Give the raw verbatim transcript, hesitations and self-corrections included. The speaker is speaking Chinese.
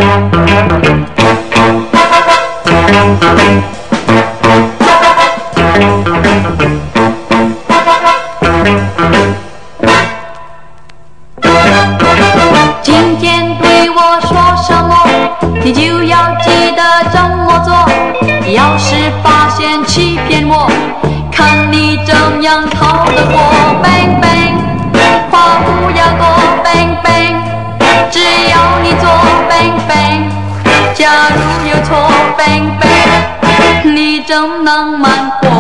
今天对我说什么，你就要记得这么做。要是发现欺骗我，看你怎样逃得过。bang bang， 话不要多 bang bang， 只要你做 bang bang， 假如有错 bang bang， 你怎能瞒过？